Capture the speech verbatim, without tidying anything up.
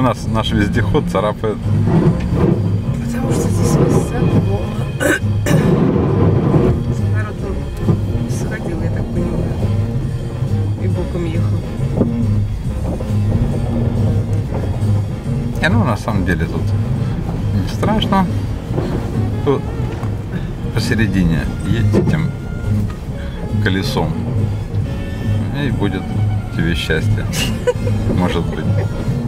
у нас наш вездеход царапает? Потому что здесь высоко. Народ сходил, я так понимаю. И боком ехал. И ну на самом деле тут не страшно. Тут посередине едь этим колесом. И будет тебе счастье. Может быть.